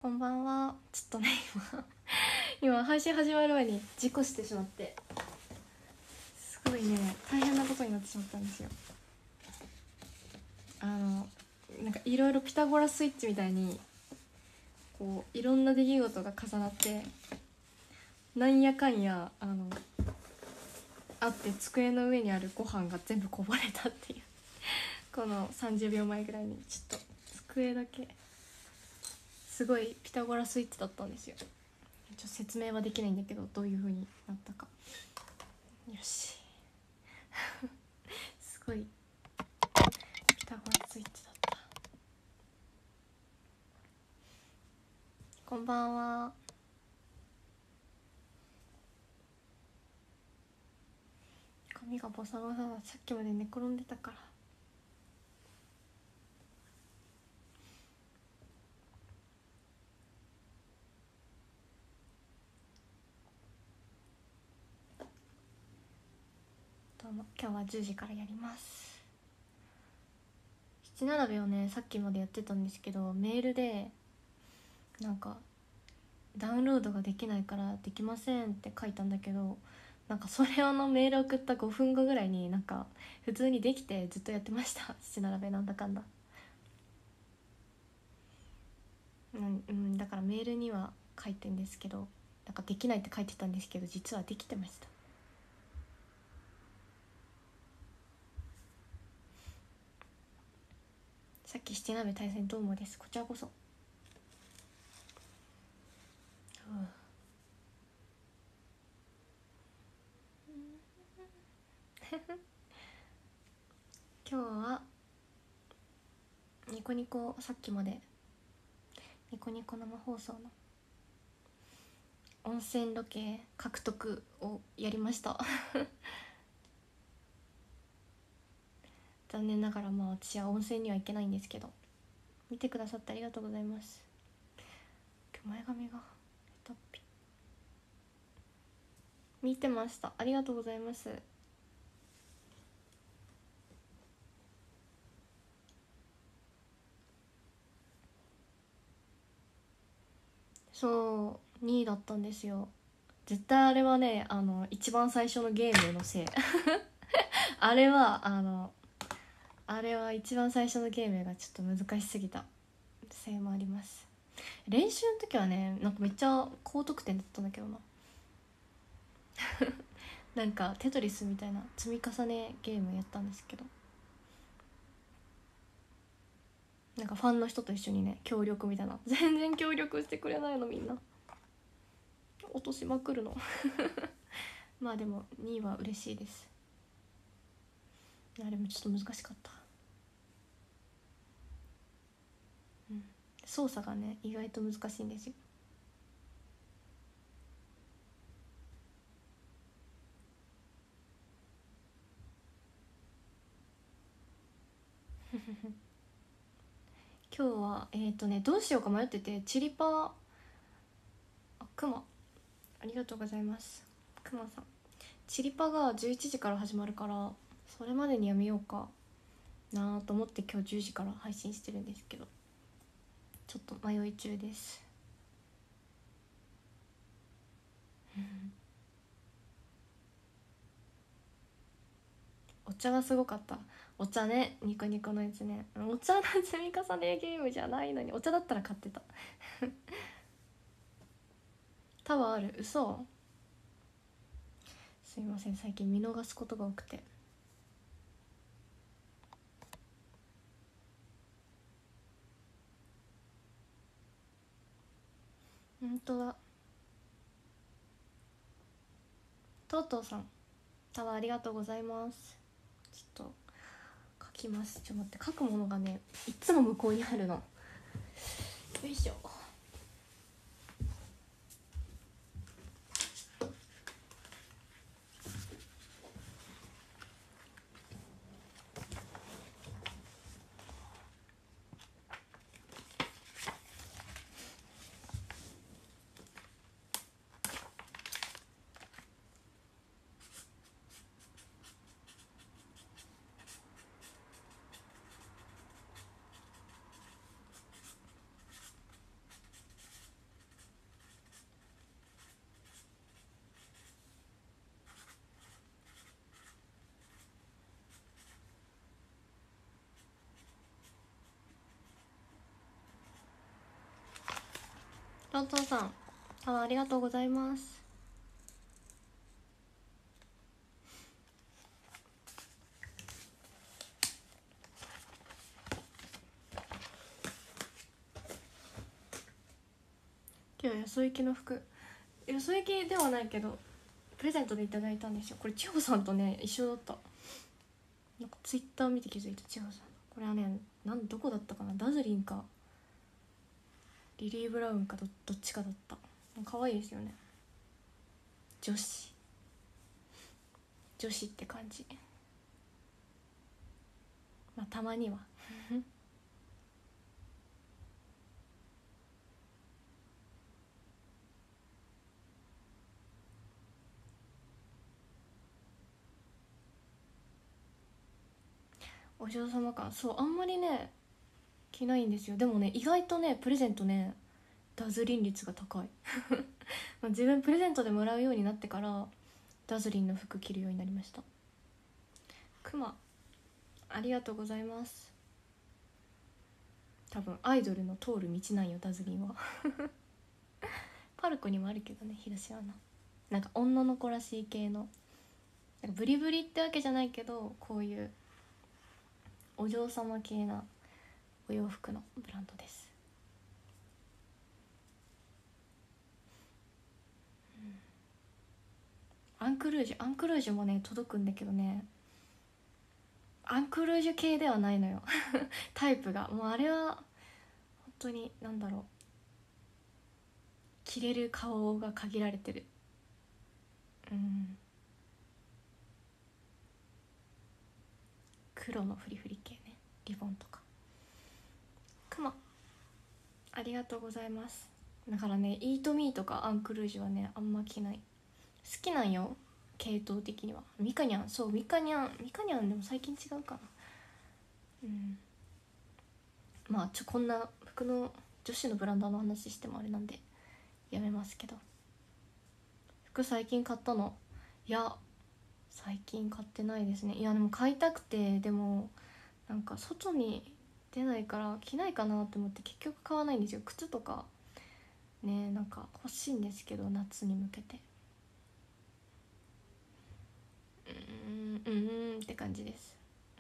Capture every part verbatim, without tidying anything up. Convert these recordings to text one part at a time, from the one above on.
こんばんは。ちょっとね今今配信始まる前に事故してしまって、すごいね大変なことになってしまったんですよ。あのなんかいろいろピタゴラスイッチみたいにこういろんな出来事が重なって、なんやかんやあのあって机の上にあるご飯が全部こぼれたっていうこのさんじゅうびょうまえぐらいにちょっと机だけすごいピタゴラスイッチだったんですよ。ちょっと説明はできないんだけど、どういう風になったか。よしすごいピタゴラスイッチだった。こんばんは。髪がボサボサだ。さっきまで寝転んでたから。どうも、今日はじゅうじからやります。七並べをねさっきまでやってたんですけど、メールでなんかダウンロードができないからできませんって書いたんだけど、なんかそれをのメール送ったごふんごぐらいになんか普通にできてずっとやってました七並べなんだかんだ。うん、うん、だからメールには書いてんですけど、なんかできないって書いてたんですけど実はできてました。さっき七並べ対戦どうもです。こちらこそ。今日はニコニコ、さっきまでニコニコ生放送の温泉ロケ獲得をやりました残念ながらまあ私は温泉には行けないんですけど、見てくださってありがとうございます。前髪がヘタっぴ。見てました、ありがとうございます。そうにいだったんですよ。絶対あれはね、あの一番最初のゲームのせいあれはあのあれは一番最初のゲームがちょっと難しすぎたせいもあります。練習の時はねなんかめっちゃ高得点だったんだけどななんかテトリスみたいな積み重ねゲームやったんですけど、なんかファンの人と一緒にね協力みたいな、全然協力してくれないのみんな、落としまくるのまあでもにいは嬉しいです。あれもちょっと難しかった、うん、操作がね意外と難しいんですよ今日はえっ、ー、とねどうしようか迷ってて、チリパ、あ、クマ、ありがとうございます。クマさん、チリパがじゅういちじから始まるからそれまでにやめようかなと思って今日じゅうじから配信してるんですけど、ちょっと迷い中ですお茶がすごかった。お茶ね、ニコニコのやつね、お茶の積み重ねゲームじゃないのに、お茶だったら買ってたタワーある？嘘？すいません、最近見逃すことが多くて。ほんとだ。とうとうさん、タワーありがとうございます。ちょっと書きます。ちょっと待って、書くものがねいつも向こうにあるの。よいしょ。 ロントンさん、あ、ありがとうございます。今日よそ行きの服、よそ行きではないけどプレゼントでいただいたんですよ。これ千穂さんとね一緒だった。なんかツイッター見て気づいた。千穂さん、これはね、なんどこだったかな、ダズリンかリリー・ブラウンか ど, どっちかだった。可愛いですよね。女子女子って感じ。まあたまにはお嬢様感、そう、あんまりね着ないんですよ。でもね、意外とねプレゼントねダズリン率が高い自分プレゼントでもらうようになってからダズリンの服着るようになりました。クマ、ありがとうございます。多分アイドルの通る道なんよダズリンはパルコにもあるけどね、広島のなんか女の子らしい系の、なんかブリブリってわけじゃないけど、こういうお嬢様系なお洋服のブランドです。アンクルージュ、アンクルージュもね届くんだけどね、アンクルージュ系ではないのよタイプがもう、あれは本当になんだろう、着れる顔が限られてる。うん、黒のフリフリ系ね、リボンとか。クマ、ありがとうございます。だからね、イートミーとかアンクルージュはねあんま着ない。好きなんよ系統的には。ミカニャン、そう、ミカニャン、ミカニャンでも最近違うかな。うん、まあちょこんな服の女子のブランドの話してもあれなんでやめますけど、服最近買ったの？いや最近買ってないですね。いやでも買いたくて、でもなんか外に出ないから着ないかなって思って結局買わないんですよ。靴とかね、なんか欲しいんですけど夏に向けて、うーんうーんって感じです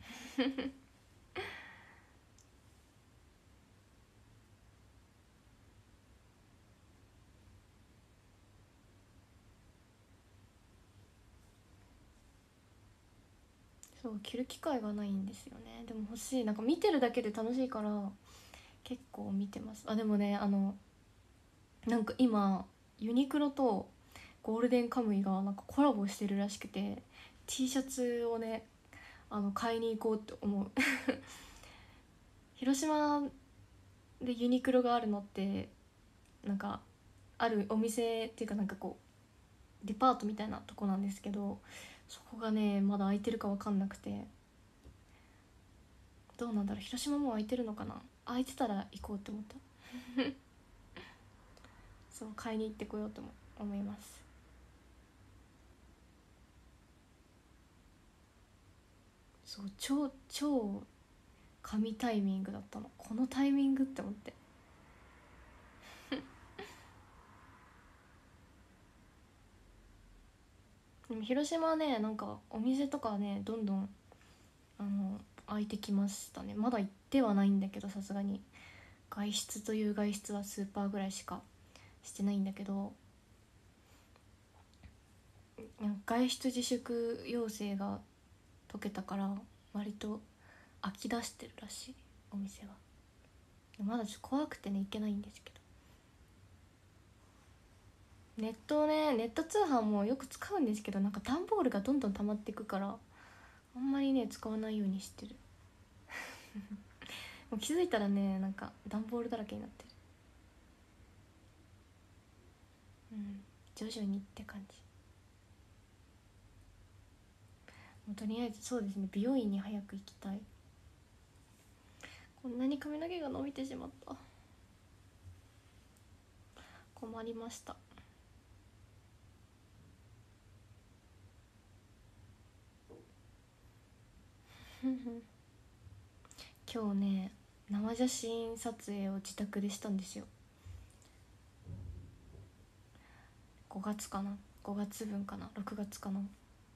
そう着る機会がないんですよね。でも欲しい、なんか見てるだけで楽しいから結構見てます。あ、でもね、あのなんか今ユニクロとゴールデンカムイがなんかコラボしてるらしくて、 T シャツをねあの買いに行こうって思う広島でユニクロがあるのってなんかあるお店っていうか、なんかこうデパートみたいなとこなんですけど、そこがねまだ空いてるか分かんなくて、どうなんだろう、広島もう空いてるのかな。空いてたら行こうって思ったそう、買いに行ってこようと思います。そう超超神タイミングだったの、このタイミングって思って。でも広島はねなんかお店とかねどんどんあの開いてきましたね。まだ行ってはないんだけど、さすがに外出という外出はスーパーぐらいしかしてないんだけど、外出自粛要請が解けたから割と空き出してるらしいお店は。まだちょっと怖くてね行けないんですけど、ネットねネット通販もよく使うんですけど、なんか段ボールがどんどん溜まっていくからあんまりね使わないようにしてるもう気づいたらねなんか段ボールだらけになってる。うん、徐々にって感じ。もうとりあえずそうですね、美容院に早く行きたい。こんなに髪の毛が伸びてしまった、困りました今日ね生写真撮影を自宅でしたんですよ。 ごがつかな、ごがつぶんかな、ろくがつかな。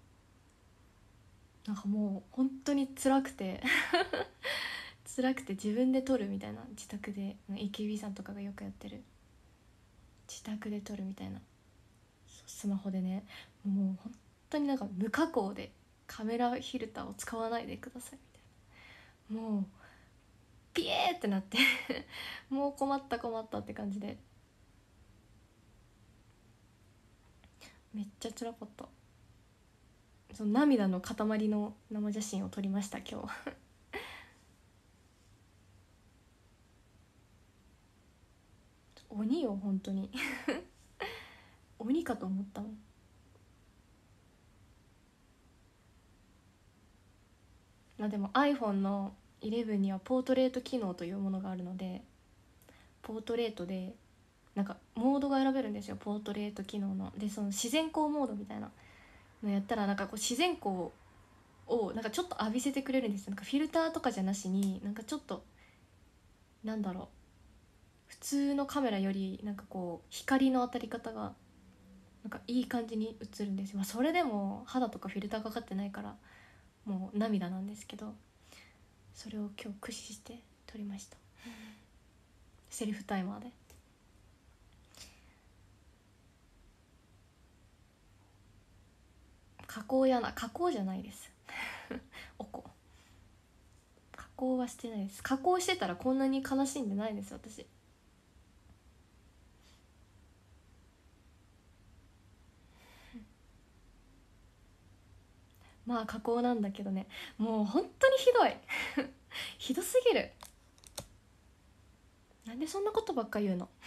なんかもう本当に辛くて辛くて自分で撮るみたいな、自宅で エーケービー さんとかがよくやってる自宅で撮るみたいな、スマホでね、もう本当になんか無加工でカメラフィルターを使わないでくださいみたいな、もうピエーってなってもう困った困ったって感じで、めっちゃ辛かった。その涙の塊の生写真を撮りました今日鬼よ本当に鬼かと思ったもん。まあでも iPhone のじゅういちにはポートレート機能というものがあるので、ポートレートでなんかモードが選べるんですよ、ポートレート機能の。でその自然光モードみたいなのやったら、なんかこう自然光をなんかちょっと浴びせてくれるんですよ。なんかフィルターとかじゃなしに、なんかちょっとなんだろう、普通のカメラよりなんかこう光の当たり方がなんかいい感じに映るんですよ。まあ、それでも肌とかフィルターかかってないからもう涙なんですけど、それを今日駆使して撮りましたセルフタイマーで。加工やな、加工じゃないですおこ加工はしてないです。加工してたらこんなに悲しんでないです私。まあ加工なんだけどね、もう本当にひどいひどすぎる。なんでそんなことばっか言うの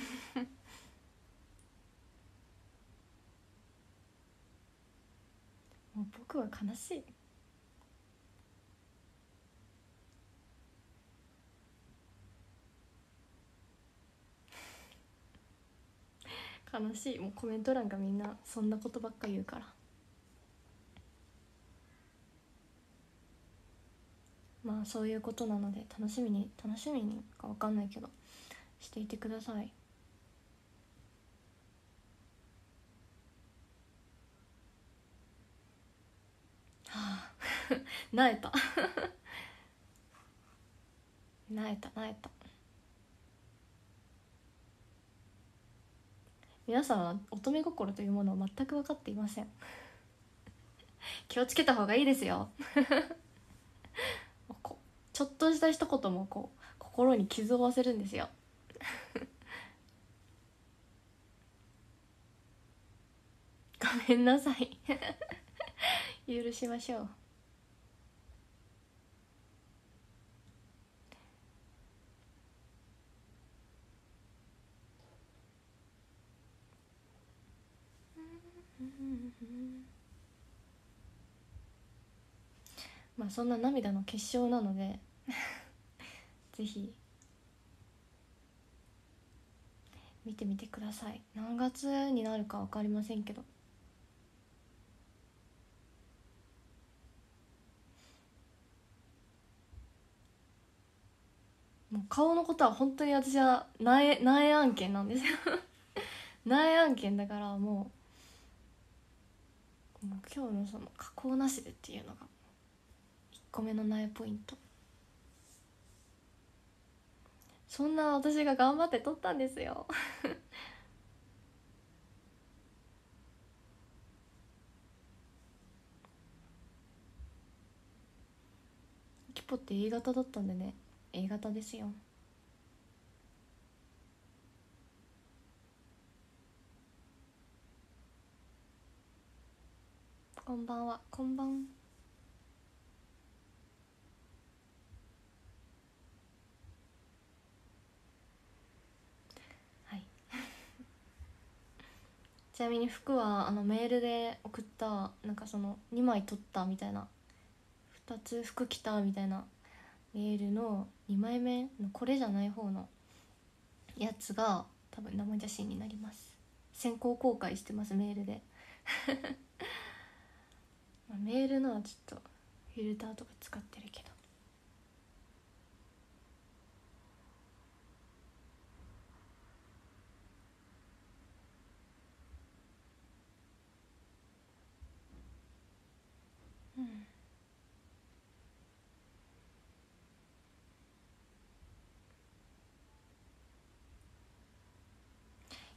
もう僕は悲しい。悲しい。もうコメント欄がみんなそんなことばっか言うから。まあそういうことなので、楽しみに楽しみにか分かんないけどしていてください。はあなえたなえたなえた。皆さんは乙女心というものを全く分かっていません気をつけた方がいいですよこちょっとした一言もこう心に傷を負わせるんですよごめんなさい許しましょう。まあそんな涙の結晶なのでぜひ見てみてください。何月になるか分かりませんけど、もう顔のことは本当に私は苗苗案件なんですよ苗案件だから、もうもう今日のその加工なしでっていうのがいっこめの苗ポイント。そんな私が頑張って撮ったんですよキポって A 型だったんでね、 A 型ですよ。こんばんは。こんばん。はいちなみに服はあのメールで送ったなんかそのにまい撮ったみたいな、ふたつ服着たみたいなメールのにまいめのこれじゃない方のやつが多分生写真になります。先行公開してますメールでメールのはちょっとフィルターとか使ってるけど、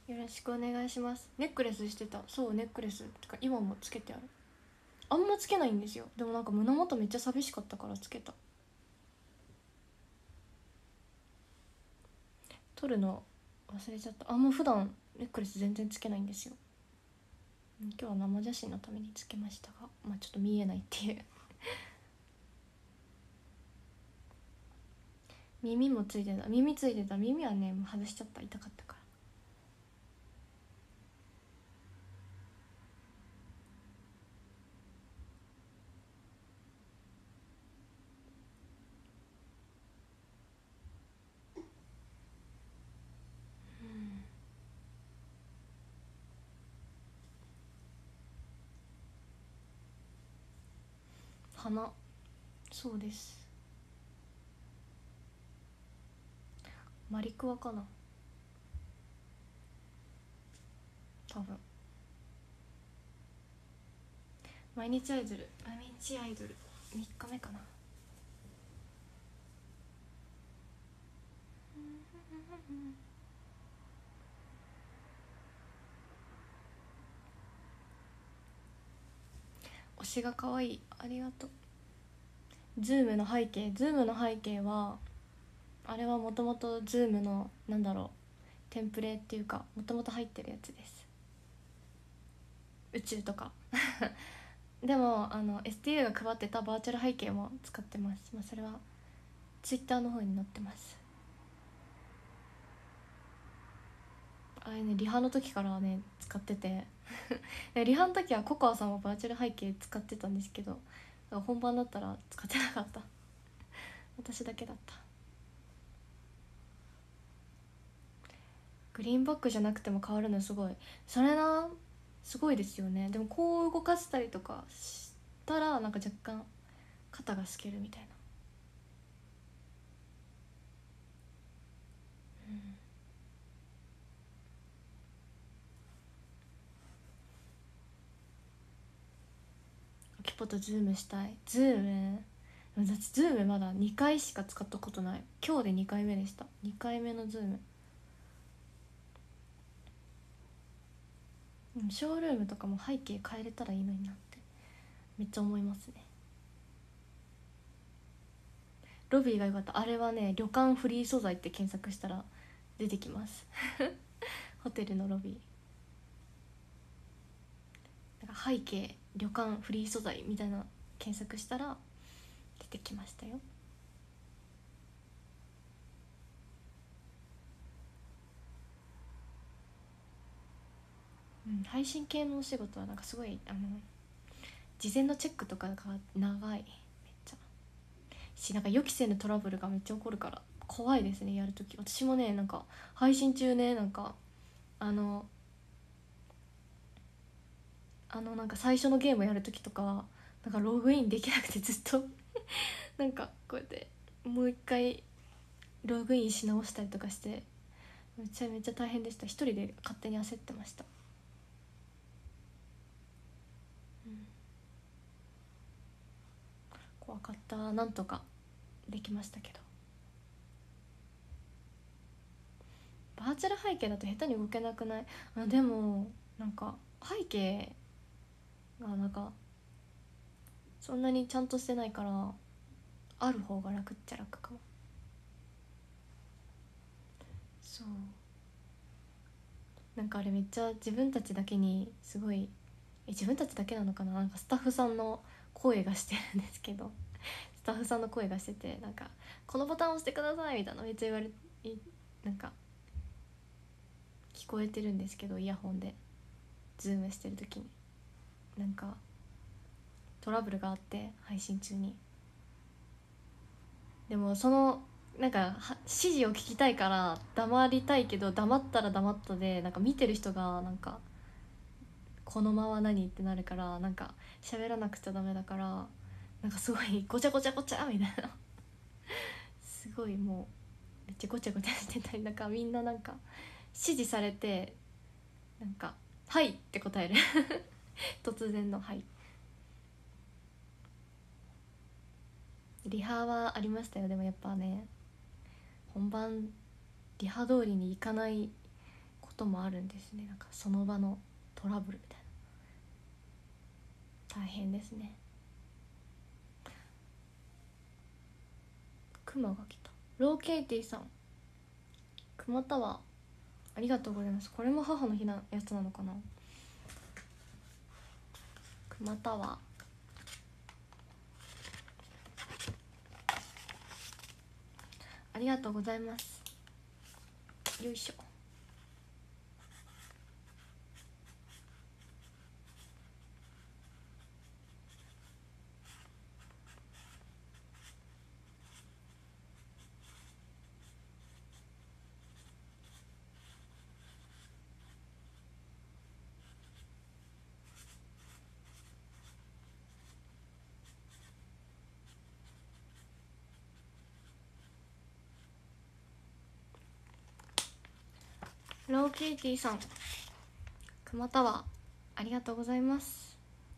よろしくお願いします。ネックレスしてた。そう、ネックレスとか今もつけてある。あんまつけないんですよ。でもなんか胸元めっちゃ寂しかったからつけた。撮るの忘れちゃった。あんま普段ネックレス全然つけないんですよ。今日は生写真のためにつけましたが、まあちょっと見えないっていう耳もついてた。耳ついてた。耳はねもう外しちゃった。痛かったから。鼻、そうです。マリクワかな多分。毎日アイドル、毎日アイドルみっかめかな。推しが可愛い、ありがとう。ズームの背景、ズームの背景はあれはもともとズームのなんだろう、テンプレっていうかもともと入ってるやつです。宇宙とかでもあの エスティーユー が配ってたバーチャル背景も使ってます。まあ、それはツイッターの方に載ってます。あれね、リハの時からね使っててリハの時はココアさんもバーチャル背景使ってたんですけど、本番だったら使ってなかった私だけだった。グリーンバックじゃなくても変わるのすごい。それな、すごいですよね。でもこう動かしたりとかしたらなんか若干肩が透けるみたいな。うん、キポとズームしたい。ズーム、だってズームまだにかいしか使ったことない。今日でにかいめでした。にかいめのズーム。ショールームとかも背景変えれたらいいのになってめっちゃ思いますね。ロビーが良かった。あれはね、旅館フリー素材って検索したら出てきますホテルのロビー、なんか背景旅館フリー素材みたいな検索したら出てきましたよ。うん、配信系のお仕事はなんかすごいあの事前のチェックとかが長い、めっちゃし、なんか予期せぬトラブルがめっちゃ起こるから怖いですね、やるとき。私もね、なんか配信中ね、なんかあのあのなんか最初のゲームやるときとかなんかログインできなくてずっとなんかこうやってもう一回ログインし直したりとかしてめちゃめちゃ大変でした。一人で勝手に焦ってました。うん、怖かった。なんとかできましたけど。バーチャル背景だと下手に動けなくない？あ、でもなんか背景がなんかそんなにちゃんとしてないからある方が楽っちゃ楽かも。そうなんかあれめっちゃ自分たちだけにすごい、え自分たちだけなのかな、なんかスタッフさんの声がしてるんですけどスタッフさんの声がしてて、なんかこのボタンを押してくださいみたいなめっちゃ言われ、なんか聞こえてるんですけど、イヤホンでズームしてる時になんかトラブルがあって配信中に。でもそのなんか指示を聞きたいから黙りたいけど、黙ったら黙ったでなんか見てる人がなんかこのまま何ってなるから、なんか喋らなくちゃダメだから、なんかすごいごちゃごちゃごちゃみたいなすごいもうめっちゃごちゃごちゃしてたり、なんかみんななんか指示されてなんか「はい」って答える突然の「はい」。リハはありましたよ。でもやっぱね、本番リハ通りにいかないここともあるんですね。なんかその場のトラブルみたいな、大変ですね。クマが来た。ローケイティさん、クマタワーありがとうございます。これも母の日なやつなのかな。クマタワーありがとうございます。よいしょ。ローケイティさん、クマタワーありがとうございます。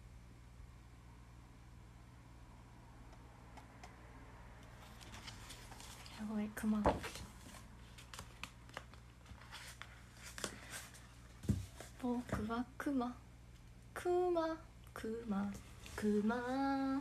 すごいクマが、僕はクマクマクマクマ、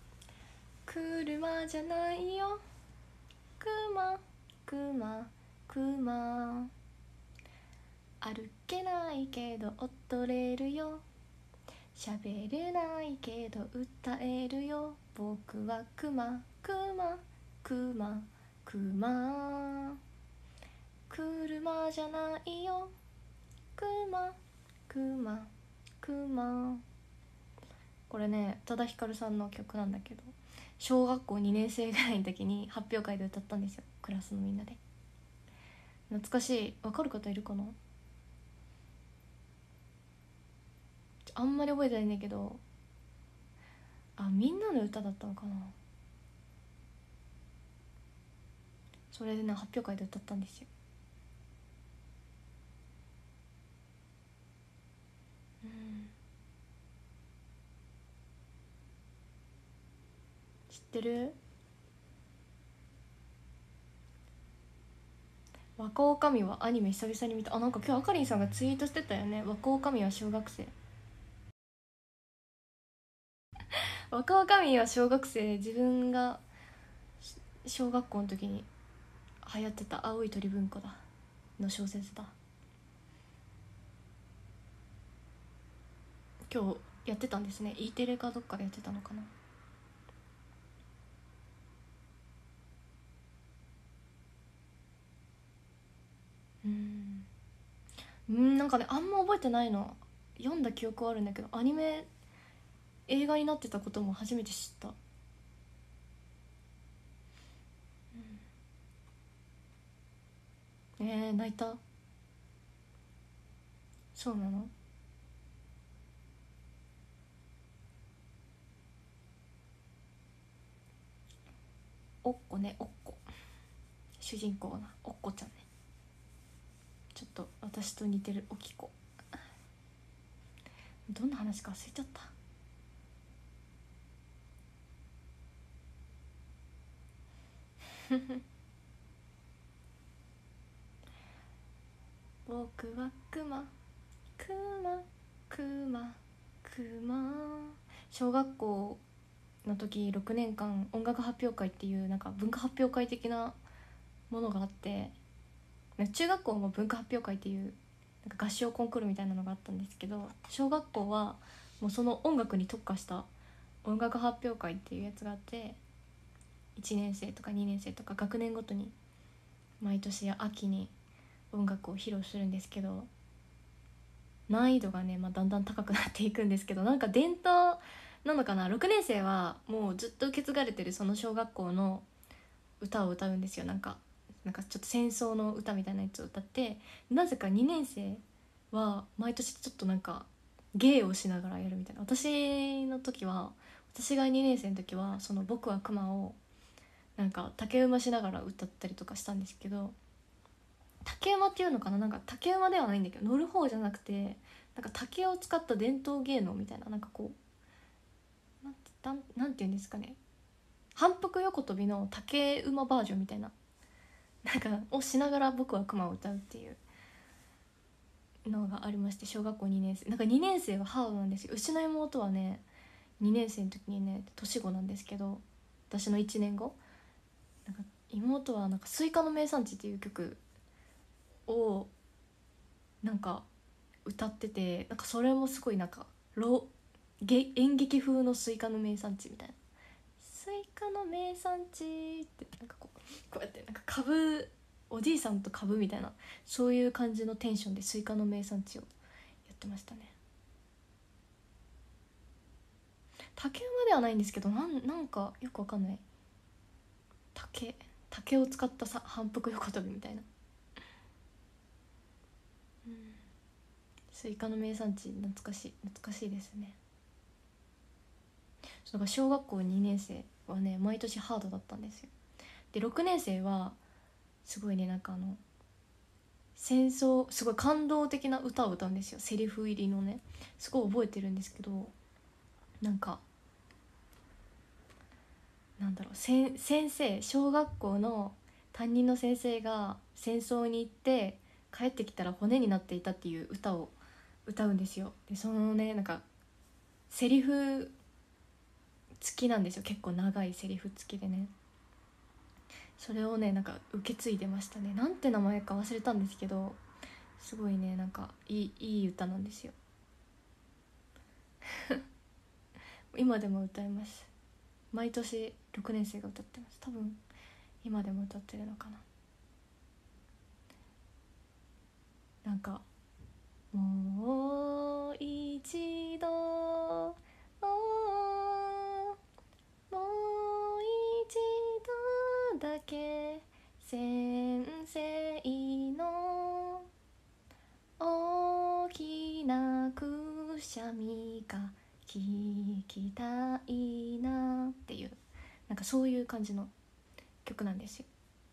車じゃないよクマクマクマ、歩けないけど踊れるよ、喋れないけど歌えるよ、僕はクマクマクマクマ、車じゃないよクマクマクマ。これね宇多田ヒカルさんの曲なんだけど、小学校にねん生ぐらいの時に発表会で歌ったんですよ、クラスのみんなで。懐かしい。わかる方いるかな。あんまり覚えてないんだけど、あ、みんなの歌だったのかな。それでね発表会で歌ったんですよ。うん、知ってる？若女将はアニメ久々に見た。あ、なんか今日あかりんさんがツイートしてたよね。若女将は小学生。若女将は小学生。自分が小学校の時に流行ってた青い鳥文庫だの小説だ。今日やってたんですね。 E テレかどっかでやってたのかな。うんうんなんかねあんま覚えてないの。読んだ記憶はあるんだけど、アニメ映画になってたことも初めて知った。えー、泣いた？そうなの？おっこね、おっこ、主人公なおっこちゃんね。ちょっと私と似てるおきこ。どんな話か忘れちゃった。僕はクマクマクマクマ。小学校の時ろくねんかん音楽発表会っていうなんか文化発表会的なものがあって、中学校も文化発表会っていうなんか合唱コンクールみたいなのがあったんですけど、小学校はもうその音楽に特化した音楽発表会っていうやつがあって、いちねん生とかにねん生とか学年ごとに毎年秋に音楽を披露するんですけど、難易度がね、まあ、だんだん高くなっていくんですけど、なんか伝統なのかな。ろくねん生はもうずっと受け継がれてるその小学校の歌を歌うんですよ。なんかなんかちょっと戦争の歌みたいなやつを歌って、なぜかにねん生は毎年ちょっとなんか芸をしながらやるみたいな。私の時は私がにねん生の時はその「僕はクマ」をなんか竹馬しながら歌ったりとかしたんですけど、竹馬っていうのかな、なんか竹馬ではないんだけど乗る方じゃなくて、なんか竹を使った伝統芸能みたいな、なんかこうなんてなんなんていうんですかね、反復横跳びの竹馬バージョンみたいななんかをしながら「僕はクマ」を歌うっていうのがありまして、小学校にねん生、なんかにねん生はハードなんですよ。うちの妹はねにねん生の時にね年子なんですけど、私のいちねんご、なんか妹はなんかスイカの名産地っていう曲をなんか歌ってて、なんかそれもすごいなんかロげ演劇風のスイカの名産地みたいな、スイカの名産地ってなんかこうこうやってなんか株、おじいさんと株みたいな、そういう感じのテンションでスイカの名産地をやってましたね。竹馬ではないんですけど、なんなんかよくわかんない、竹竹を使ったさ反復横跳びみたいな、うん、スイカの名産地懐かしい懐かしいですね。だから小学校にねん生はね毎年ハードだったんですよ。でろくねん生はすごいね、なんかあの戦争すごい感動的な歌を歌うんですよ、セリフ入りのね。すごい覚えてるんですけど、なんかなんだろう、せ先生小学校の担任の先生が戦争に行って帰ってきたら骨になっていたっていう歌を歌うんですよ。でそのねなんかセリフ付きなんですよ、結構長いセリフ付きでね。それをねなんか受け継いでましたね。なんて名前か忘れたんですけど、すごいねなんかいいいい歌なんですよ。今でも歌います。毎年ろくねん生が歌ってます。多分今でも歌ってるのかな。なんかもう一度もう一度だけ先生の大きなくしゃみが聞きたいなっていう、なんかそういう感じの曲なんですよ。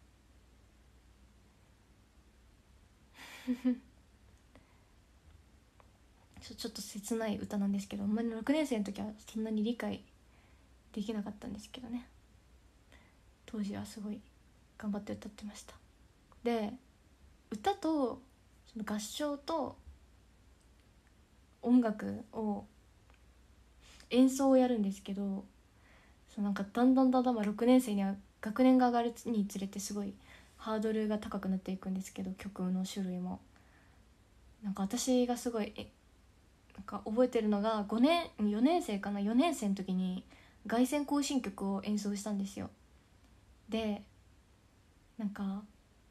ちょちょっと切ない歌なんですけど、まあ、ろくねん生の時はそんなに理解できなかったんですけどね、当時はすごい頑張って歌ってました。で歌とその合唱と音楽を演奏をやるんですけど、そのなんかだんだんだんだんろくねん生には学年が上がるにつれてすごいハードルが高くなっていくんですけど、曲の種類もなんか私がすごいえなんか覚えてるのがごねんよねん生かな、よねん生の時に凱旋行進曲を演奏したんですよ。でなんか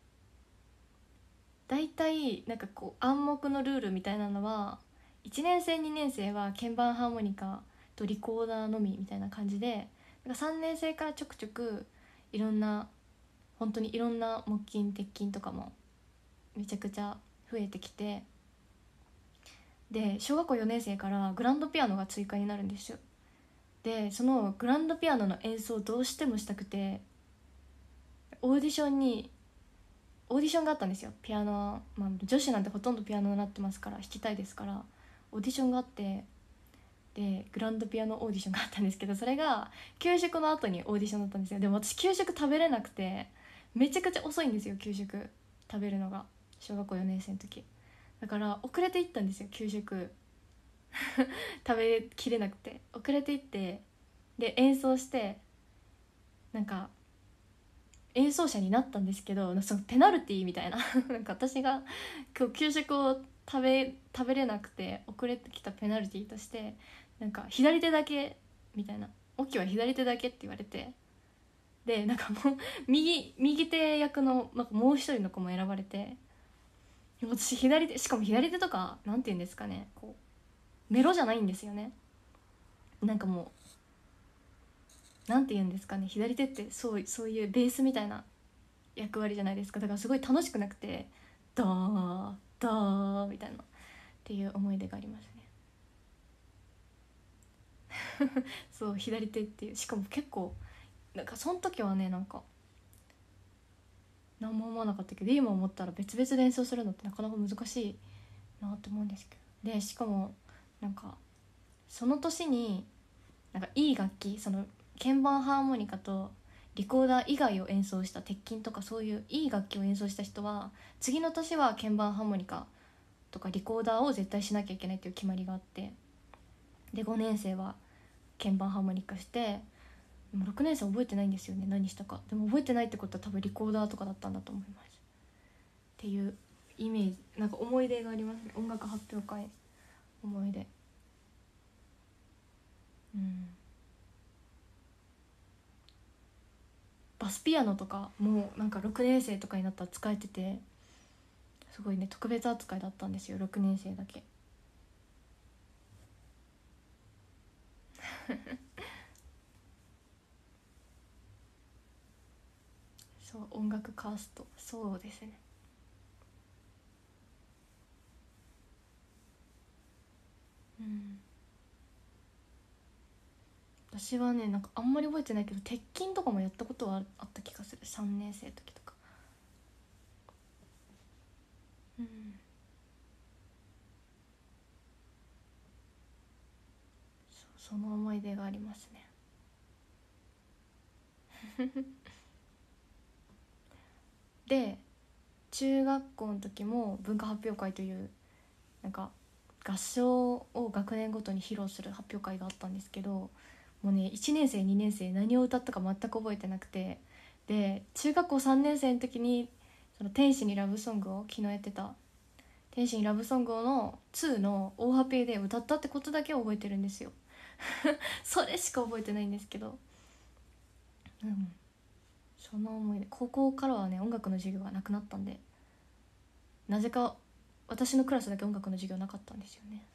大体なんかこう暗黙のルールみたいなのはいちねん生にねん生は鍵盤ハーモニカとリコーダーのみみたいな感じで、なんかさんねん生からちょくちょくいろんな本当にいろんな木琴鉄琴とかもめちゃくちゃ増えてきて、で小学校よねん生からグランドピアノが追加になるんですよ。でそのグランドピアノの演奏をどうしてもしたくて、オーディションにオーディションがあったんですよ。ピアノ、まあ、女子なんてほとんどピアノになってますから弾きたいですから、オーディションがあって、でグランドピアノオーディションがあったんですけど、それが給食の後にオーディションだったんですよ。でも私給食食べれなくて、めちゃくちゃ遅いんですよ給食食べるのが、小学校よねん生の時。だから遅れていったんですよ給食食べきれなくて遅れていって、で演奏してなんか演奏者になったんですけど、そのペナルティーみたいななんか私が今日給食を食べ食べれなくて遅れてきたペナルティーとして、なんか左手だけみたいな、オキは左手だけって言われて、でなんかもう右右手役のなんかもう一人の子も選ばれて、私左手、しかも左手とかなんて言うんですかね、こうメロじゃないんですよね。なんかもうなんて言うんですかね、左手ってそうそういうベースみたいな役割じゃないですか。だからすごい楽しくなくて、ダーダーみたいなっていう思い出がありますねそう左手っていう、しかも結構なんかその時はねなんか何も思わなかったけど、今思ったら別々で演奏するのってなかなか難しいなって思うんですけど、でしかもなんかその年になんかいい楽器、その鍵盤ハーモニカとリコーダー以外を演奏した鉄琴とかそういういい楽器を演奏した人は次の年は鍵盤ハーモニカとかリコーダーを絶対しなきゃいけないっていう決まりがあって、でごねん生は鍵盤ハーモニカして、でもろくねん生覚えてないんですよね、何したか。でも覚えてないってことは多分リコーダーとかだったんだと思いますっていうイメージ、なんか思い出がありますね、音楽発表会思い出。うん、バスピアノとかもなんかろくねん生とかになったら使えてて、すごいね特別扱いだったんですよ、ろくねん生だけそう音楽カースト、そうですね。うん、私はねなんかあんまり覚えてないけど鉄筋とかもやったことはあった気がする、さんねん生の時とか。うん、そその思い出がありますねで中学校の時も文化発表会というなんか合唱を学年ごとに披露する発表会があったんですけど、もうねいちねん生にねん生何を歌ったか全く覚えてなくて、で中学校さんねん生の時にその天使にラブソングを昨日やってた天使にラブソングのにの大ハピで歌ったってことだけ覚えてるんですよそれしか覚えてないんですけど、うん、その思い出。高校からはね音楽の授業がなくなったんで、なぜか私のクラスだけ音楽の授業なかったんですよね。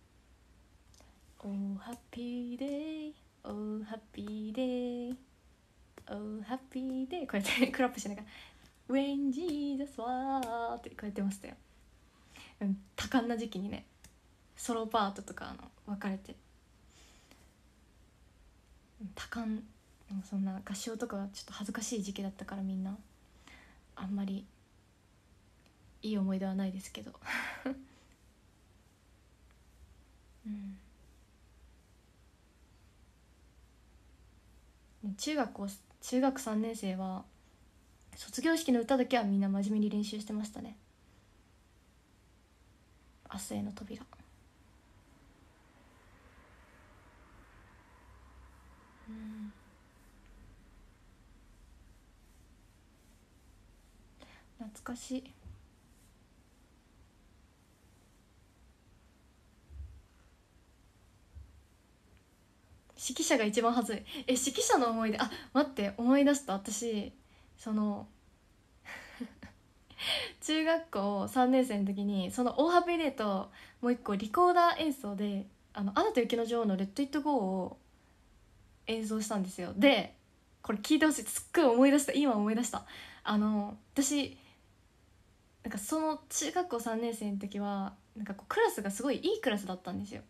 Oh happy day Oh happy day Oh happy day こうやってクラップしながら When Jesus was ってこうやってましたよ、うん、多感な時期にねソロパートとかあの分かれて多感、そんな合唱とかちょっと恥ずかしい時期だったからみんなあんまりいい思い出はないですけどうん、中学校中学さんねん生は卒業式の歌だけはみんな真面目に練習してましたね。明日への扉、うん、懐かしい。指揮者が一番はずい。え指揮者の思い出、あ待って思い出した。私その中学校さんねん生の時にその大ハピデーともう一個リコーダー演奏で「あのアナと雪の女王」の「レッド・イット・ゴー」を演奏したんですよ。でこれ聞いてほしい、すっごい思い出した、今思い出した。あの私なんかその中学校さんねん生の時はなんかこうクラスがすごいいいクラスだったんですよ。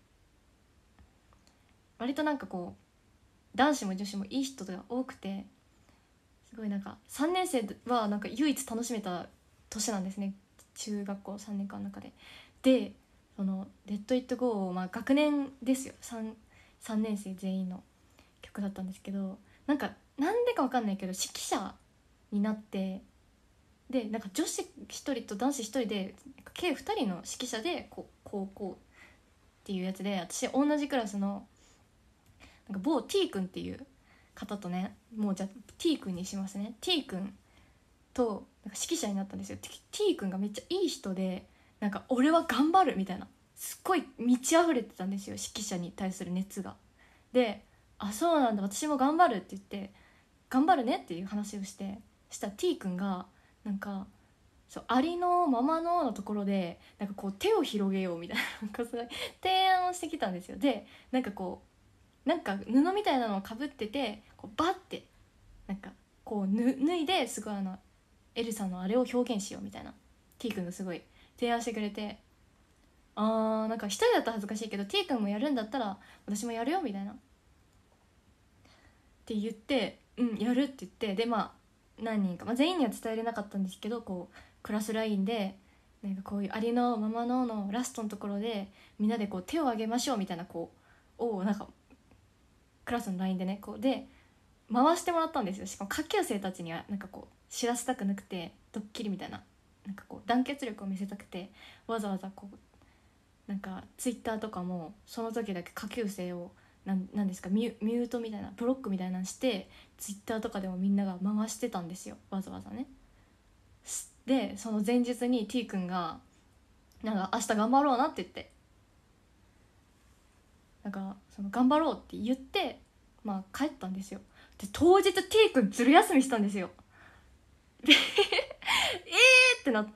割となんかこう男子も女子もいい人が多くて、すごいなんかさんねん生はなんか唯一楽しめた年なんですね、中学校さんねんかんの中で。でその「レッド・イット・ゴー」を、まあ、学年ですよ、 3, 3年生全員の曲だったんですけど、なんかなんでか分かんないけど指揮者になって、でなんか女子ひとりと男子ひとりで計ふたりの指揮者でこうこうこうっていうやつで、私同じクラスのなんか某 T 君っていう方とね、もうじゃあ T 君にしますね。 T 君となんか指揮者になったんですよ。 T 君がめっちゃいい人で、なんか俺は頑張るみたいな、すっごい満ち溢れてたんですよ指揮者に対する熱が。であそうなんだ私も頑張るって言って頑張るねっていう話をして、したら T 君がなんかそうありのままののところでなんかこう手を広げようみたいななんかすごい提案をしてきたんですよ。でなんかこうなんか布みたいなのをかぶっててこうバッてなんかこうぬ脱いですごいあのエルさんのあれを表現しようみたいな T 君がすごい提案してくれて、あーなんか一人だったら恥ずかしいけど T 君もやるんだったら私もやるよみたいなって言って、うんやるって言って、でまあ何人か、まあ、全員には伝えれなかったんですけど、こうクラスラインでなんかこういうありのままののラストのところでみんなでこう手を挙げましょうみたいなこうをなんかクラスの ライン でねこうで回してもらったんですよ。しかも下級生たちにはなんかこう知らせたくなくてドッキリみたいななんかこう団結力を見せたくて、わざわざこうなんかツイッターとかもその時だけ下級生をなんなんですかミュ、ミュートみたいなブロックみたいなのしてツイッターとかでもみんなが回してたんですよ、わざわざね。でその前日に T 君がなんか明日頑張ろうなって言って、なんかその頑張ろうって言ってまあ帰ったんですよ。で当日 T 君ずる休みしたんですよ。でえーってなって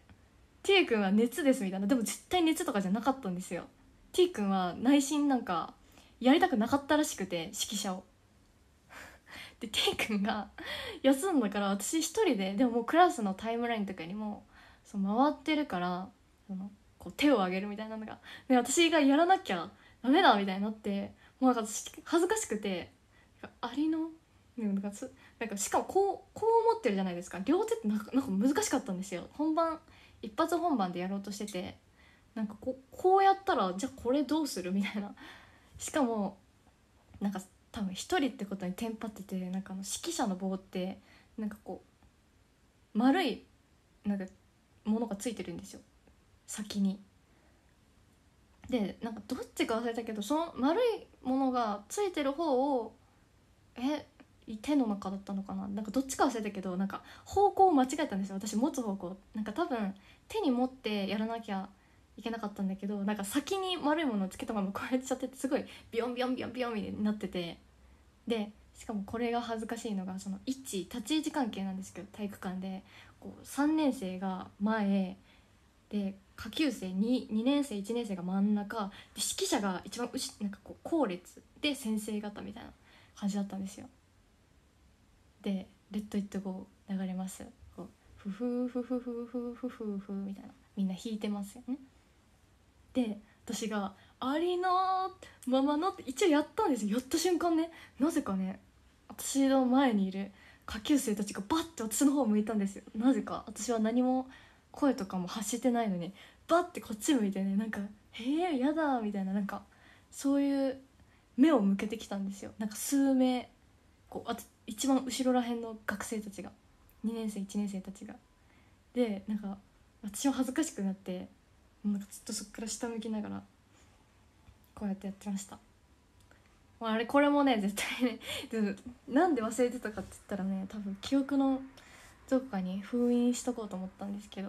T 君は熱ですみたいな、でも絶対熱とかじゃなかったんですよ。 T 君は内心なんかやりたくなかったらしくて指揮者をで T 君が休んだから私一人で、でももうクラスのタイムラインとかにもそう回ってるからそのこう手を挙げるみたいなのが、で私がやらなきゃダメだみたいになって、もうなんか私恥ずかしくてありのなんかすなんかしかもこうこう持ってるじゃないですか、両手ってなんかなんか難しかったんですよ。本番一発本番でやろうとしてて、なんかこうこうやったらじゃあこれどうするみたいな、しかもなんか多分一人ってことにテンパってて、なんかあの指揮者の棒ってなんかこう丸いなんかものがついてるんですよ先に。でなんかどっちか忘れたけどその丸いものがついてる方をえ手の中だったのかな、なんかどっちか忘れたけどなんか方向を間違えたんですよ私持つ方向。なんか多分手に持ってやらなきゃいけなかったんだけど、なんか先に丸いものをつけたままこうやっちゃっててすごいビヨンビヨンビヨンビヨンみたいになってて、でしかもこれが恥ずかしいのがその位置立ち位置関係なんですけど、体育館でこうさんねん生が前で下級生 2, 2年生いちねん生が真ん中で指揮者が一番後なんかこう後列で先生方みたいな感じだったんですよ。で「レッド・イット・ゴー」流れます。こうフフフフフフフフフみたいなみんな弾いてますよね。で私が「ありのままの」って一応やったんですよ。やった瞬間ね、なぜかね私の前にいる下級生たちがバッて私の方を向いたんですよ。なぜか私は何も声とかも発してないのにバッてこっち向いてね、なんか「へえやだ」みたいな、なんかそういう目を向けてきたんですよ。なんか数名こうあ一番後ろらへんの学生たちがにねん生いちねん生たちがで、なんか私も恥ずかしくなってなんかずっとそっから下向きながらこうやってやってました。まあ、あれこれもね絶対ねでもなんで忘れてたかって言ったらね、多分記憶のどこかに封印しとこうと思ったんですけど、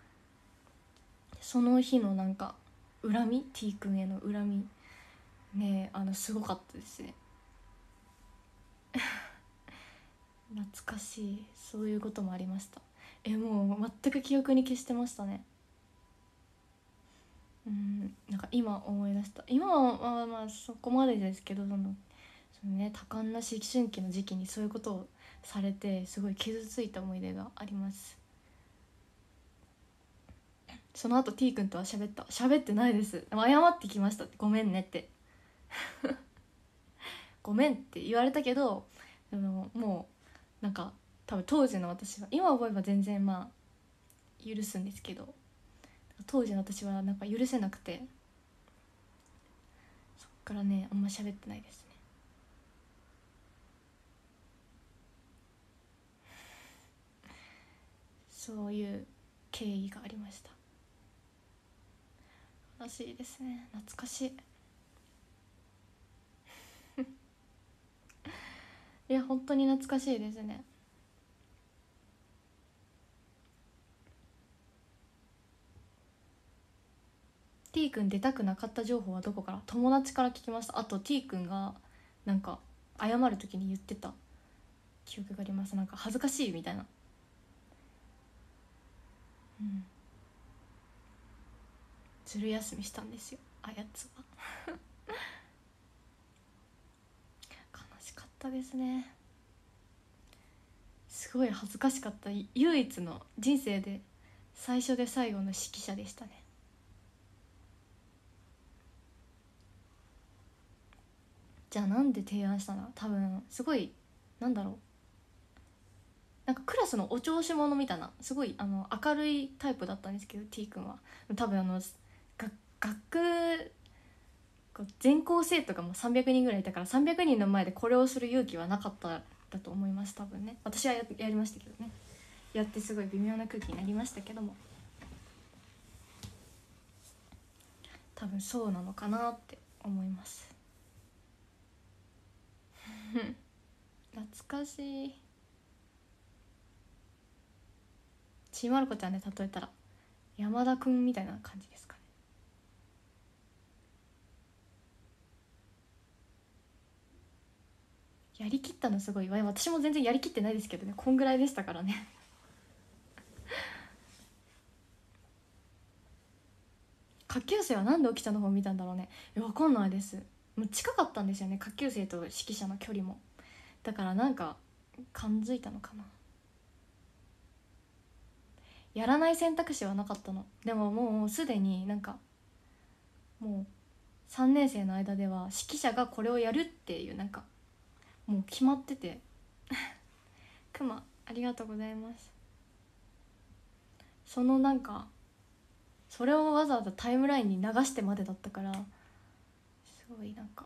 その日のなんか恨み T 君への恨みね、あのすごかったですね懐かしい、そういうこともありました。えもう全く記憶に消してましたね。うんなんか今思い出した。今はまあまあそこまでですけど、そのそのね多感な思春期の時期にそういうことをされてすごい傷ついた思い出があります。その後 T 君とは喋った喋ってないです。でも謝ってきました、ごめんねってごめんって言われたけど、あのもうなんか多分当時の私は今思えば全然まあ許すんですけど、当時の私はなんか許せなくて、そっからねあんま喋ってないですね。そういう経緯がありました。悲しいですね、懐かしいいや本当に懐かしいですね。T 君出たくなかった情報はどこから？友達から聞きました。あと T 君がなんか謝る時に言ってた記憶があります。なんか恥ずかしいみたいな。うんずる休みしたんですよあやつは悲しかったですね。すごい恥ずかしかった。唯一の人生で最初で最後の指揮者でしたね。じゃあなんで提案したの？多分すごいなんだろう、なんかクラスのお調子者みたいなすごいあの明るいタイプだったんですけど T 君は多分あのが学全校生徒がもうさんびゃくにんぐらいいたからさんびゃくにんの前でこれをする勇気はなかっただと思います多分ね。私は や, やりましたけどね。 やってすごい微妙な空気になりましたけども、多分そうなのかなって思います懐かしい。ちーまる子ちゃんで例えたら山田くんみたいな感じですかね。やりきったのすごいわ。私も全然やりきってないですけどね、こんぐらいでしたからね下級生はなんで起きたの方見たんだろうね。え、わかんないです。もう近かったんですよね、下級生と指揮者の距離も。だからなんか感づいたのかな。やらない選択肢はなかったの。でももうすでになんかもうさんねん生の間では指揮者がこれをやるっていうなんかもう決まっててくまありがとうございます。そのなんかそれをわざわざタイムラインに流してまでだったから、すごいなんか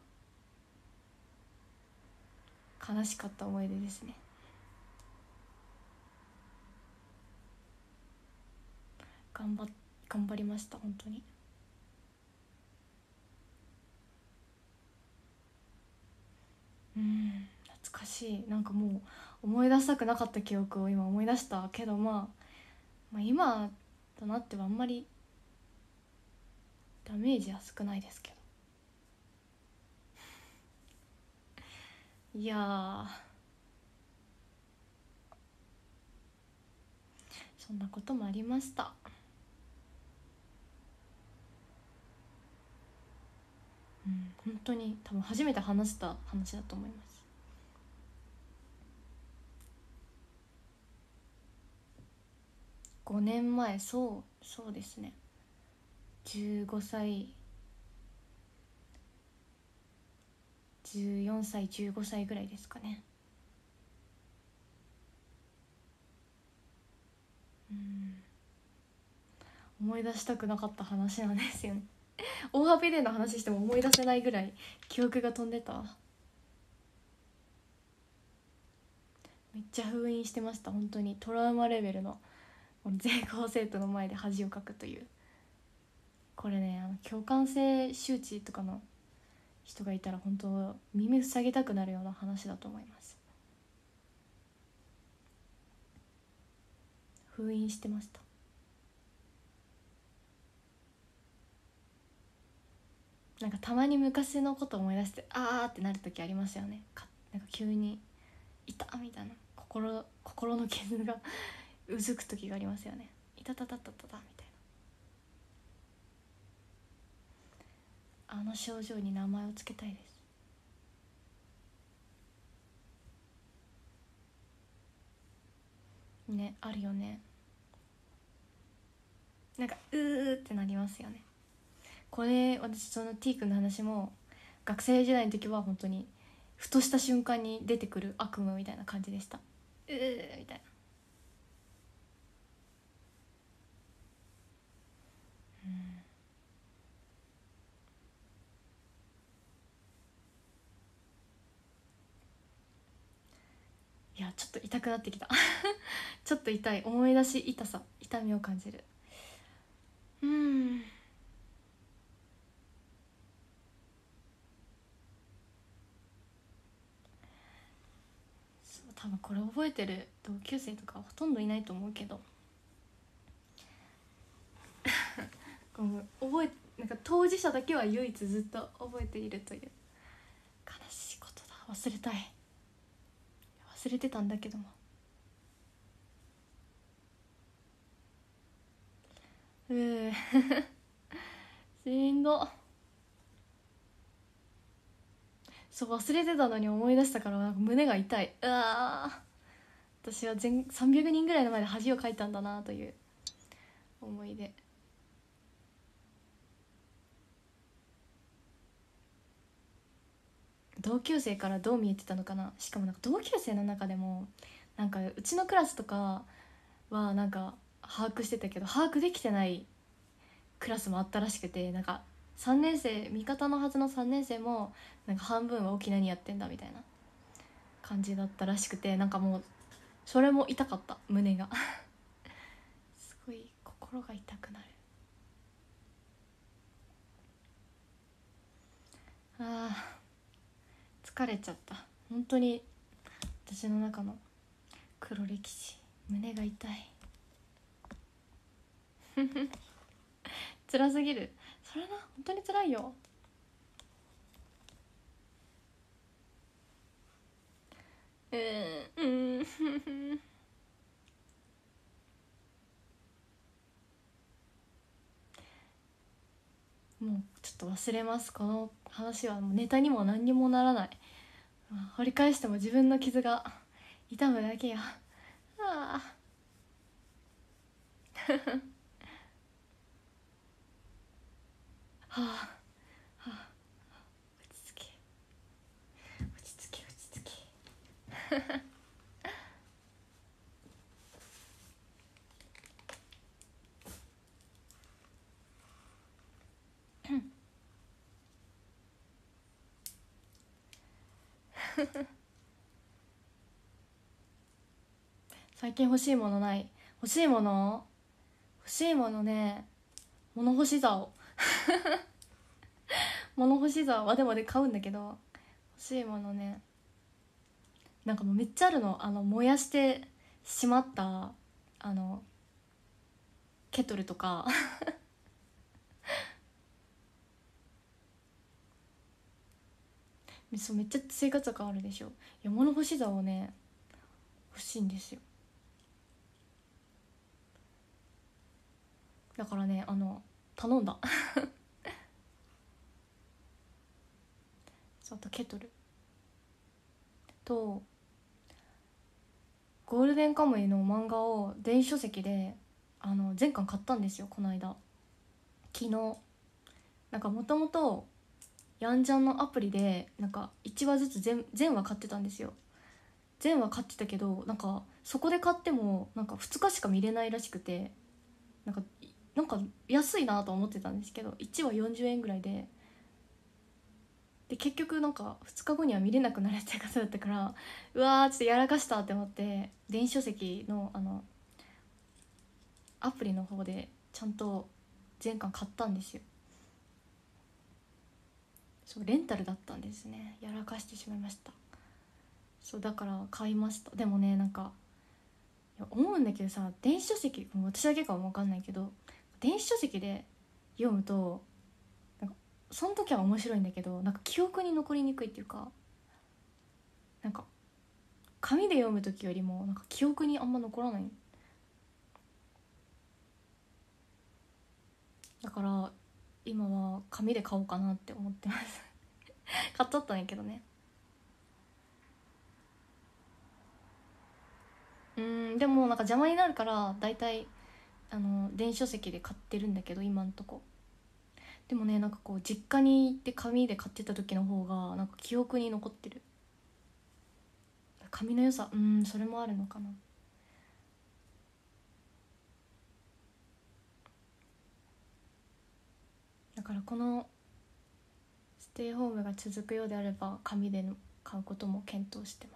悲しかった思い出ですね。頑張頑張りました本当に。うん、懐かしい。なんかもう思い出したくなかった記憶を今思い出したけど、まあ、まあ今となってはあんまりダメージは少ないですけど。いやー、そんなこともありました。うん、本当に多分初めて話した話だと思います。ごねんまえ、そうそうですね、じゅうごさいじゅうよんさいじゅうごさいぐらいですかね。うん、思い出したくなかった話なんですよね大ハピデーの話しても思い出せないぐらい記憶が飛んでた。めっちゃ封印してました。本当にトラウマレベルの全校生徒の前で恥をかくという。これね、あの共感性周知とかの人がいたら本当耳塞ぎたくなるような話だと思います。封印してました。なんかたまに昔のこと思い出してあーってなる時ありますよね。かなんか急にいたみたいな、心心の傷がうずく時がありますよね。いたたたたたたみたいな、あの症状に名前をつけたいです。ね、あるよね。なんかうーってなりますよね。これ私その T 君の話も学生時代の時は本当にふとした瞬間に出てくる悪夢みたいな感じでした。うーみたいな。うん、いやちょっと痛くなってきたちょっと痛い。思い出し痛さ、痛みを感じる。うん、そう多分これ覚えてる同級生とかほとんどいないと思うけどこの覚えなんか当事者だけは唯一ずっと覚えているという悲しいことだ。忘れたい。忘れてたんだけども。うーしんど。そう忘れてたのに思い出したからなんか胸が痛い。うわー、私は全さんびゃくにんぐらいの前で恥をかいたんだなという思い出。同級生からどう見えてたのかな。しかもなんか同級生の中でもなんかうちのクラスとかはなんか把握してたけど把握できてないクラスもあったらしくて、なんかさんねん生味方のはずのさんねん生もなんか半分は沖縄にやってんだみたいな感じだったらしくて、なんかもうそれも痛かった。胸がすごい心が痛くなる。あー疲れちゃった。本当に私の中の黒歴史、胸が痛い辛すぎる。それな、本当に辛いよ。うーんもうちょっと忘れます。この話はもうネタにも何にもならない。掘り返しても自分の傷が痛むだけや。ああはあ、はあ、落ち着け落ち着け落ち着け最近欲しいものない？欲しいもの欲しいものね、物干し竿物干し竿はでもで買うんだけど、欲しいものね、なんかもうめっちゃあるの。あの燃やしてしまったあのケトルとかそうめっちゃ生活が変わるでしょ。いや物干し竿をね欲しいんですよ。だからね、あの頼んだそう、あとケトルとゴールデンカムイの漫画を電子書籍であの全巻買ったんですよ、この間。昨日なんかもともとヤンジャンのアプリでなんかいちわずつ全全話買ってたんですよ。全話買ってたけど、なんかそこで買ってもなんかふつかしか見れないらしくて、なんかなんか安いなと思ってたんですけど、いちわよんじゅうえんぐらいで、で結局なんかふつかごには見れなくなるっていう方だったから、うわーちょっとやらかしたって思って、電子書籍のあのアプリの方でちゃんと全巻買ったんですよ。そうレンタルだったんですね。やらかしてしまいました。そうだから買いました。でもね、なんかいや思うんだけどさ、電子書籍、もう私だけかも分かんないけど、電子書籍で読むとなんかその時は面白いんだけど、なんか記憶に残りにくいっていうか、なんか紙で読む時よりもなんか記憶にあんま残らない。だから今は紙で買おうかなって思ってます買っちゃったんやけどね。うん、でもなんか邪魔になるからだいたいあの電子書籍で買ってるんだけど今んとこ。でもね、なんかこう実家に行って紙で買ってた時の方がなんか記憶に残ってる。紙の良さ、うん、それもあるのかな。だからこのステイホームが続くようであれば紙で買うことも検討してます。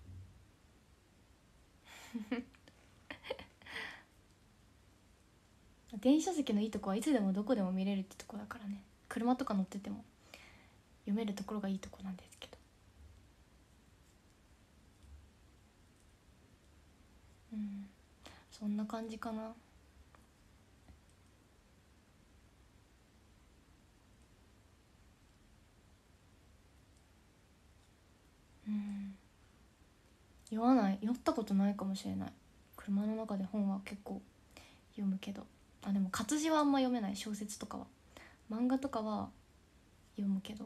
電子書籍のいいとこはいつでもどこでも見れるってとこだからね。車とか乗ってても読めるところがいいとこなんですけど。うん、そんな感じかな。うん、読まない、読ったことないかもしれない。車の中で本は結構読むけど、あでも活字はあんま読めない。小説とかは、漫画とかは読むけど。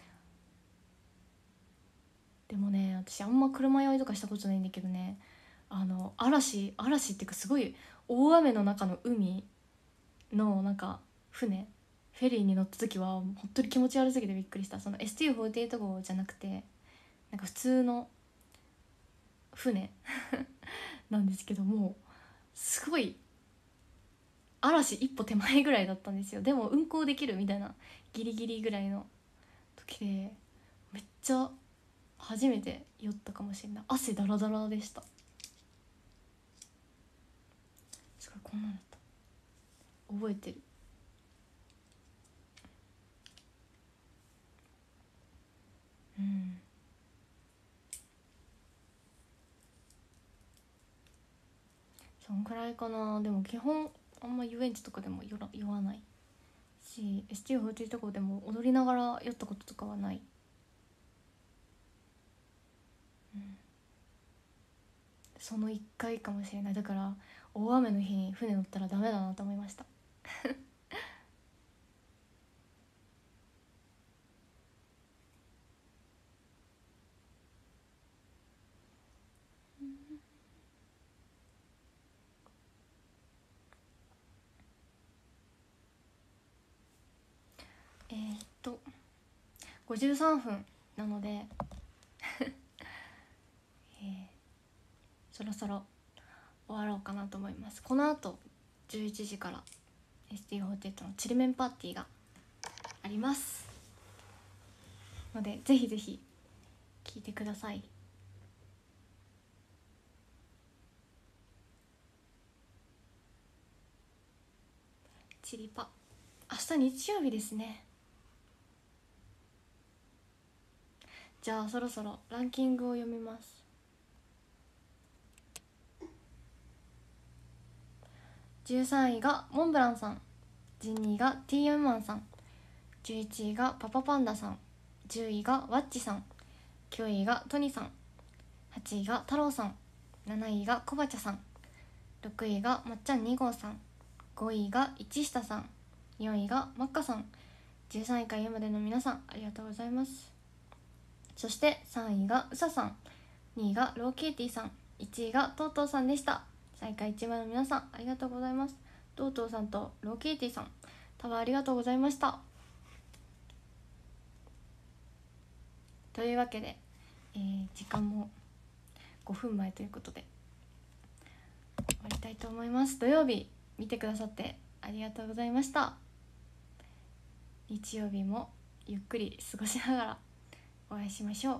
でもね、私あんま車酔いとかしたことないんだけどね、あの嵐嵐っていうかすごい大雨の中の海のなんか船フェリーに乗った時は本当に気持ち悪すぎてびっくりした。その エスティーフォーティーエイト 号じゃなくてなんか普通の船なんですけども、すごい嵐一歩手前ぐらいだったんですよ。でも運航できるみたいなギリギリぐらいの時で、めっちゃ初めて酔ったかもしれない。汗ダラダラでした。 かこんなのだった覚えてる。うんそんくらいかな。でも基本あんま遊園地とかでも酔ら酔わないし、 エスティーフォーティー とかでも踊りながら酔ったこととかはない。うんそのいっかいかもしれない。だから大雨の日に船乗ったらダメだなと思いました。えー、っとごじゅうさんぷんなので、えー、そろそろ終わろうかなと思います。このあとじゅういちじから エスティーフォーティー のちりめんパーティーがありますので、ぜひぜひ聞いてください。チリパ明日日曜日ですね。じゃあそろそろランキングを読みます。じゅうさんいがモンブランさん、じゅうにいが ティーエム マンさん、じゅういちいがパパパンダさん、じゅういがワッチさん、きゅういがトニさん、はちいが太郎さん、なないがコバチャさん、ろくいがまっちゃんに号さん、ごいが一下さん、よんいがマッカさん、じゅうさんいからよんいまでの皆さんありがとうございます。そしてさんいがうささん、にいがローケーティさん、いちいがトートーさんでした。さんいからいちいまでの皆さんありがとうございます。トートーさんとローケーティさん、多分ありがとうございました。というわけで、えー、時間もごふんまえということで終わりたいと思います。土曜日見てくださってありがとうございました。日曜日もゆっくり過ごしながらお会いしましょう。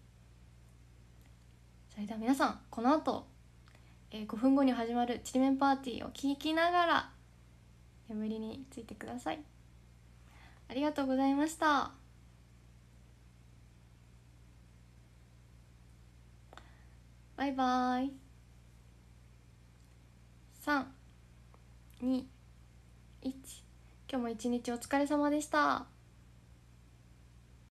それでは皆さん、この後、えー、ごふんごに始まるちりめんパーティーを聞きながら眠りについてください。ありがとうございました。バイバイ。さん、に、いち。今日も一日お疲れ様でした。